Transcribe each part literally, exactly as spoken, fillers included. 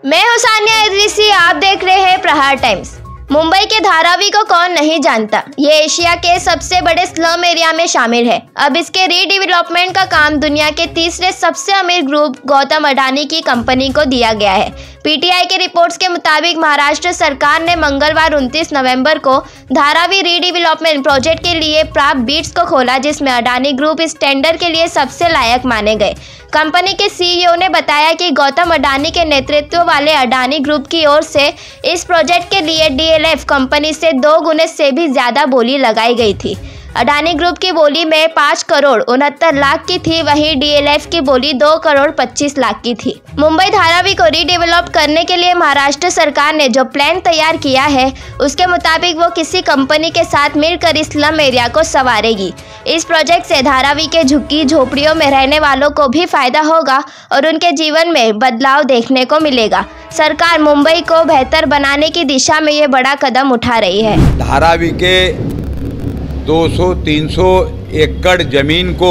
मैं हुसैनिया इदरीसी, आप देख रहे हैं प्रहार टाइम्स। मुंबई के धारावी को कौन नहीं जानता। ये एशिया के सबसे बड़े स्लम एरिया में शामिल है। अब इसके रीडेवलपमेंट का काम दुनिया के तीसरे सबसे अमीर ग्रुप गौतम अडानी की कंपनी को दिया गया है। पीटीआई के रिपोर्ट्स के मुताबिक महाराष्ट्र सरकार ने मंगलवार उनतीस नवंबर को धारावी रीडेवलपमेंट प्रोजेक्ट के लिए प्राप्त बिड्स को खोला, जिसमें अडानी ग्रुप इस टेंडर के लिए सबसे लायक माने गए। कंपनी के सीईओ ने बताया कि गौतम अडानी के नेतृत्व वाले अडानी ग्रुप की ओर से इस प्रोजेक्ट के लिए डीएलएफ कंपनी से दो गुने से भी ज्यादा बोली लगाई गई थी। अडानी ग्रुप की बोली में पाँच करोड़ उनहत्तर लाख की थी, वहीं डीएलएफ की बोली दो करोड़ पच्चीस लाख की थी। मुंबई धारावी को रीडेवलप करने के लिए महाराष्ट्र सरकार ने जो प्लान तैयार किया है, उसके मुताबिक वो किसी कंपनी के साथ मिलकर इस स्लम एरिया को संवारेगी। इस प्रोजेक्ट से धारावी के झुग्गी झोपड़ियों में रहने वालों को भी फायदा होगा और उनके जीवन में बदलाव देखने को मिलेगा। सरकार मुंबई को बेहतर बनाने की दिशा में ये बड़ा कदम उठा रही है। धारावी के दो सौ तीन सौ एकड़ जमीन को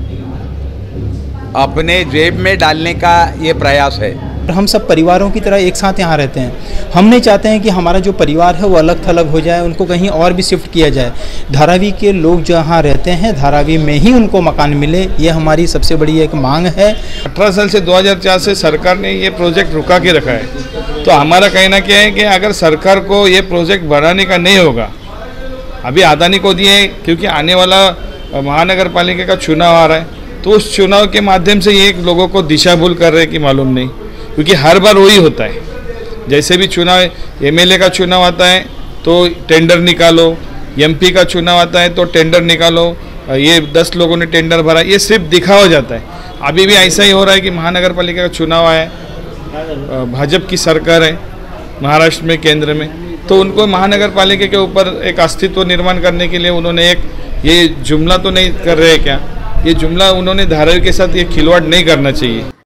अपने जेब में डालने का ये प्रयास है। हम सब परिवारों की तरह एक साथ यहाँ रहते हैं। हम नहीं चाहते हैं कि हमारा जो परिवार है वो अलग थलग हो जाए, उनको कहीं और भी शिफ्ट किया जाए। धारावी के लोग जहाँ रहते हैं, धारावी में ही उनको मकान मिले, ये हमारी सबसे बड़ी एक मांग है। अठारह साल से दो हज़ार चार से सरकार ने ये प्रोजेक्ट रुका के रखा है। तो हमारा कहना क्या है कि अगर सरकार को ये प्रोजेक्ट बढ़ाने का नहीं होगा, अभी अडानी को दिए क्योंकि आने वाला महानगर पालिका का चुनाव आ रहा है, तो उस चुनाव के माध्यम से ये लोगों को दिशा भूल कर रहे हैं कि मालूम नहीं, क्योंकि हर बार वही होता है। जैसे भी चुनाव एमएलए का चुनाव आता है तो टेंडर निकालो, एमपी का चुनाव आता है तो टेंडर निकालो, ये दस लोगों ने टेंडर भरा, ये सिर्फ दिखावा जाता है। अभी भी ऐसा ही हो रहा है कि महानगर पालिका का चुनाव आया, भाजपा की सरकार है महाराष्ट्र में, केंद्र में, तो उनको महानगर पालिका के ऊपर एक अस्तित्व निर्माण करने के लिए उन्होंने एक ये जुमला तो नहीं कर रहे क्या, ये जुमला उन्होंने धारावी के साथ ये खिलवाड़ नहीं करना चाहिए।